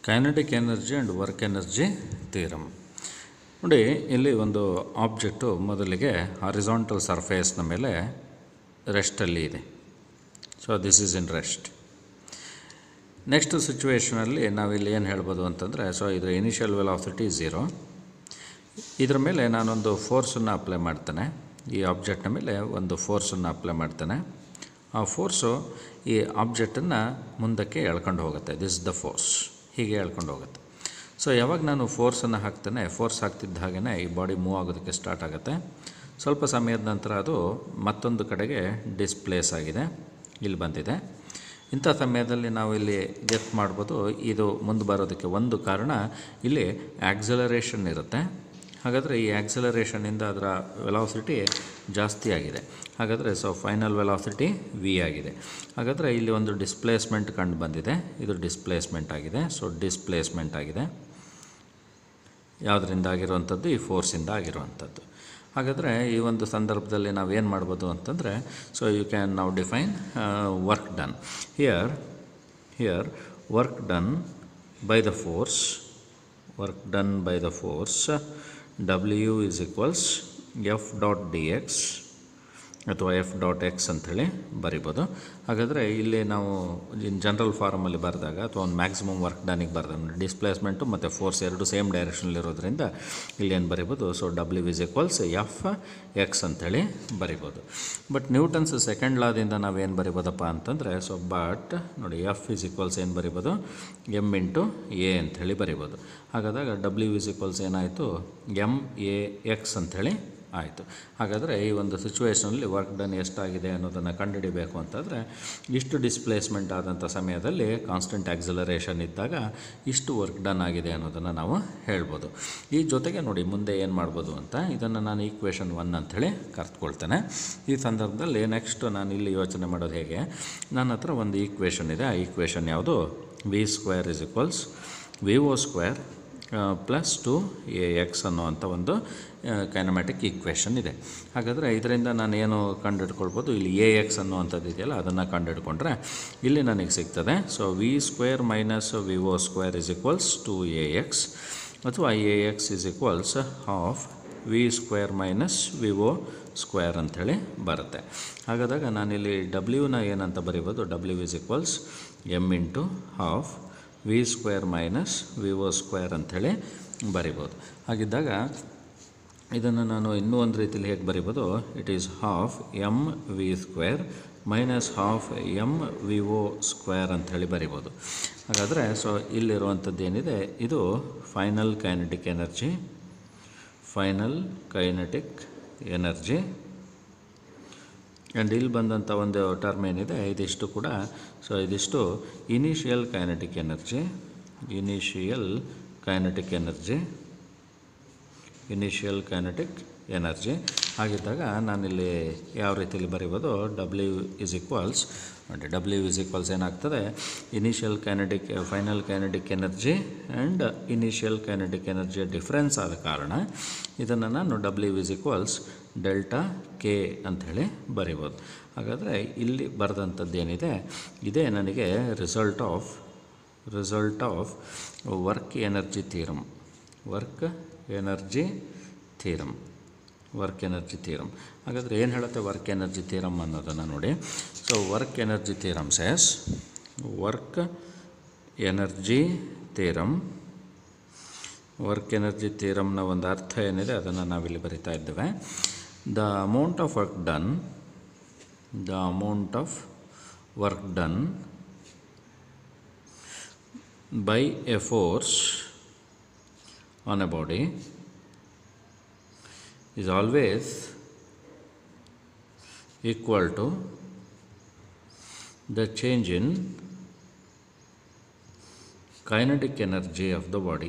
Kinetic energy and work energy theorem. ನೋಡಿ, ಇಲ್ಲಿ ಒಂದು ಆಬ್ಜೆಕ್ಟು ಮೊದಲಿಗೆ ಹಾರಿಸಾಂಟಲ್ ಸರ್ಫೇಸ್ನ ಮೇಲೆ ರೆಸ್ಟಲ್ಲಿ ಇದೆ. So this is in rest. Next ಸಿಚುವೇಷನಲ್ಲಿ ನಾವಿಲ್ಲಿ ಏನು ಹೇಳ್ಬೋದು ಅಂತಂದರೆ, ಸೊ ಇದರ ಇನಿಷಿಯಲ್ ವೆಲಾಸಿಟಿ 0. ಇದರ ಮೇಲೆ ನಾನೊಂದು ಫೋರ್ಸನ್ನು ಅಪ್ಲೈ ಮಾಡ್ತೇನೆ. ಈ ಆಬ್ಜೆಕ್ಟ್ನ ಮೇಲೆ ಒಂದು ಫೋರ್ಸನ್ನು ಅಪ್ಲೈ ಮಾಡ್ತೇನೆ. ಆ ಫೋರ್ಸು ಈ ಆಬ್ಜೆಕ್ಟನ್ನು ಮುಂದಕ್ಕೆ ಎಳ್ಕೊಂಡು ಹೋಗುತ್ತೆ. This the force. ಹೀಗೆ ಎಳ್ಕೊಂಡು ಹೋಗುತ್ತೆ. ಸೊ ಯಾವಾಗ ನಾನು ಫೋರ್ಸನ್ನು ಹಾಕ್ತೇನೆ, ಫೋರ್ಸ್ ಹಾಕ್ತಿದ್ದ ಹಾಗೆಯೇ ಈ ಬಾಡಿ ಮೂವ್ ಆಗೋದಕ್ಕೆ ಸ್ಟಾರ್ಟ್ ಆಗುತ್ತೆ. ಸ್ವಲ್ಪ ಸಮಯದ ನಂತರ ಅದು ಮತ್ತೊಂದು ಕಡೆಗೆ ಡಿಸ್ಪ್ಲೇಸ್ ಆಗಿದೆ, ಇಲ್ಲಿ ಬಂದಿದೆ. ಇಂಥ ಸಮಯದಲ್ಲಿ ನಾವು ಇಲ್ಲಿ ಗೆಟ್ ಮಾಡ್ಬೋದು, ಇದು ಮುಂದೆ ಬರೋದಕ್ಕೆ ಒಂದು ಕಾರಣ ಇಲ್ಲಿ ಆಕ್ಸಲರೇಷನ್ ಇರುತ್ತೆ. ಹಾಗಾದರೆ ಈ ಆಕ್ಸಲರೇಷನಿಂದ ಅದರ ವೆಲಾಸಿಟಿ ಜಾಸ್ತಿ ಆಗಿದೆ. ಹಾಗಾದರೆ ಸೊ ಫೈನಲ್ ವೆಲಾಸಿಟಿ v ಆಗಿದೆ. ಹಾಗಾದರೆ ಇಲ್ಲಿ ಒಂದು ಡಿಸ್ಪ್ಲೇಸ್ಮೆಂಟ್ ಕಂಡು ಬಂದಿದೆ. ಇದು ಡಿಸ್ಪ್ಲೇಸ್ಮೆಂಟ್ ಆಗಿದೆ. ಸೊ ಡಿಸ್ಪ್ಲೇಸ್ಮೆಂಟ್ ಆಗಿದೆ. ಯಾವುದರಿಂದ ಆಗಿರುವಂಥದ್ದು? ಈ ಫೋರ್ಸಿಂದ ಆಗಿರುವಂಥದ್ದು. ಹಾಗಾದರೆ ಈ ಒಂದು ಸಂದರ್ಭದಲ್ಲಿ ನಾವು ಏನು ಮಾಡ್ಬೋದು ಅಂತಂದರೆ, ಸೊ ಯು ಕ್ಯಾನ್ ನಾವು define work done. Here work done by the force, W is equals F dot dx ಅಥವಾ F dot x ಅಂಥೇಳಿ ಬರಿಬೋದು. ಹಾಗಾದರೆ ಇಲ್ಲಿ ನಾವು ಜನರಲ್ ಫಾರ್ಮಲ್ಲಿ ಬರೆದಾಗ ಅಥವಾ ಒಂದು ಮ್ಯಾಕ್ಸಿಮಮ್ ವರ್ಕ್ ಡನ್ನಿಗೆ ಬರೆದಾಗ ಡಿಸ್ಪ್ಲೇಸ್ಮೆಂಟು ಮತ್ತು ಫೋರ್ಸ್ ಎರಡು ಸೇಮ್ ಡೈರೆಕ್ಷನಲ್ಲಿರೋದ್ರಿಂದ ಇಲ್ಲಿ ಏನು ಬರಿಬೋದು? So W is equals F x ಅಂಥೇಳಿ ಬರಿಬೋದು. ಬಟ್ ನ್ಯೂಟನ್ಸ್ ಸೆಕೆಂಡ್ ಲಾದಿಂದ ನಾವೇನು ಬರಿಬೋದಪ್ಪ ಅಂತಂದರೆ, ಸೊ ಬಟ್ ನೋಡಿ F is equals ಏನು ಬರಿಬೋದು? M ಇಂಟು A ಅಂಥೇಳಿ ಬರಿಬೋದು. ಹಾಗಾದಾಗ W is equals ಏನಾಯಿತು? MAX ಅಂಥೇಳಿ ಆಯಿತು. ಹಾಗಾದರೆ ಈ ಒಂದು ಸಿಚುವೇಷನಲ್ಲಿ ವರ್ಕ್ ಡನ್ ಎಷ್ಟಾಗಿದೆ ಅನ್ನೋದನ್ನು ಕಂಡುಹಿಡಿಬೇಕು ಅಂತಂದರೆ, ಇಷ್ಟು ಡಿಸ್ಪ್ಲೇಸ್ಮೆಂಟ್ ಆದಂಥ ಸಮಯದಲ್ಲಿ ಕಾನ್ಸ್ಟೆಂಟ್ ಆಕ್ಸಲರೇಷನ್ ಇದ್ದಾಗ ಇಷ್ಟು ವರ್ಕ್ ಡನ್ ಆಗಿದೆ ಅನ್ನೋದನ್ನು ನಾವು ಹೇಳ್ಬೋದು. ಈ ಜೊತೆಗೆ ನೋಡಿ ಮುಂದೆ ಏನು ಮಾಡ್ಬೋದು ಅಂತ, ಇದನ್ನು ನಾನು ಈಕ್ವೇಷನ್ 1 ಅಂಥೇಳಿ ಕರೆದುಕೊಳ್ತೇನೆ. ಈ ಸಂದರ್ಭದಲ್ಲಿ ನೆಕ್ಸ್ಟ್ ನಾನು ಇಲ್ಲಿ ಯೋಚನೆ ಮಾಡೋದು ಹೇಗೆ, ನನ್ನ ಹತ್ರ ಒಂದು ಈಕ್ವೇಷನ್ ಇದೆ. ಆ ಈಕ್ವೇಷನ್ ಯಾವುದು? v² is equals VO² plus 2AX ಅನ್ನುವಂಥ ಒಂದು ಕೈನಮ್ಯಾಟಿಕ್ ಈಕ್ವೇಷನ್ ಇದೆ. ಹಾಗಾದರೆ ಇದರಿಂದ ನಾನು ಏನು ಕಂಡುಹಿಡ್ಕೊಳ್ಬೋದು? ಇಲ್ಲಿ AX ಅನ್ನುವಂಥದ್ದು ಇದೆಯಲ್ಲ, ಅದನ್ನು ಕಂಡುಹಿಡ್ಕೊಂಡ್ರೆ ಇಲ್ಲಿ ನನಗೆ ಸಿಗ್ತದೆ. So v² minus VO² is equals 2AX ಅಥವಾ AX is equals half v² minus VO² ಅಂಥೇಳಿ ಬರುತ್ತೆ. ಹಾಗಾದಾಗ ನಾನಿಲ್ಲಿ W ಏನಂತ ಬರಿಬೋದು? W is equals M into half v² minus VO² ಅಂಥೇಳಿ ಬರಿಬೋದು. ಹಾಗಿದ್ದಾಗ ಇದನ್ನು ನಾನು ಇನ್ನೂ ಒಂದು ರೀತಿಯಲ್ಲಿ ಹೇಗೆ ಬರಿಬೋದು? It is half MV² minus half MVO² ಅಂಥೇಳಿ ಬರಿಬೋದು. ಹಾಗಾದರೆ ಸೊ ಇಲ್ಲಿರುವಂಥದ್ದು ಏನಿದೆ, ಇದು ಫೈನಲ್ ಕೈನೆಟಿಕ್ ಎನರ್ಜಿ ಆ್ಯಂಡ್ ಇಲ್ಲಿ ಬಂದಂಥ ಒಂದು ಟರ್ಮ್ ಏನಿದೆ ಇದಿಷ್ಟು ಕೂಡ, ಸೊ ಇದಿಷ್ಟು ಇನಿಷಿಯಲ್ ಕೈನೆಟಿಕ್ ಎನರ್ಜಿ. ಹಾಗಿದ್ದಾಗ ನಾನಿಲ್ಲಿ ಯಾವ ರೀತಿಯಲ್ಲಿ ಬರಿಬೋದು? W is equals ಏನಾಗ್ತದೆ? Final kinetic energy and initial kinetic ಎನರ್ಜಿಯ ಡಿಫ್ರೆನ್ಸ್ ಆದ ಕಾರಣ ಇದನ್ನು ನಾನು W is equals delta K ಅಂಥೇಳಿ ಬರಿಬೋದು. ಹಾಗಾದರೆ ಇಲ್ಲಿ ಬರೆದಂಥದ್ದು ಏನಿದೆ, ಇದೇ ನನಗೆ result of work energy theorem. ಹಾಗಾದರೆ ಏನು ಹೇಳುತ್ತೆ ವರ್ಕ್ ಎನರ್ಜಿ ಥಿಯರಮ್ ಅನ್ನೋದನ್ನು ನೋಡಿ. ಸೊ ವರ್ಕ್ ಎನರ್ಜಿ ಥಿಯರಮ್ನ ಒಂದು ಅರ್ಥ ಏನಿದೆ ಅದನ್ನು ನಾವಿಲ್ಲಿ ಬರಿತಾ ಇದ್ದೇವೆ. The amount of work done by a force on a body is always equal to the change in kinetic energy of the body.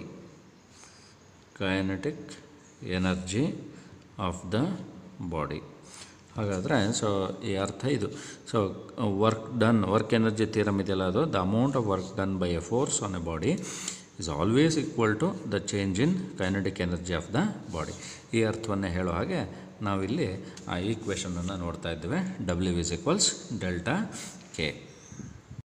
ಹಾಗಾದರೆ ಸೊ ಈ ಅರ್ಥ ಇದು. ಸೊ ವರ್ಕ್ ಎನರ್ಜಿ ಥಿಯರಮ್ ಇದೆಯಲ್ಲ, ಅದು the amount of work done by a force on a body is always equal to the change in kinetic energy of the body. ಈ ಅರ್ಥವನ್ನೇ ಹೇಳೋ ಹಾಗೆ ನಾವಿಲ್ಲಿ ಆ ಈಕ್ವೇಷನನ್ನು ನೋಡ್ತಾ ಇದ್ದೇವೆ. W is equals delta K.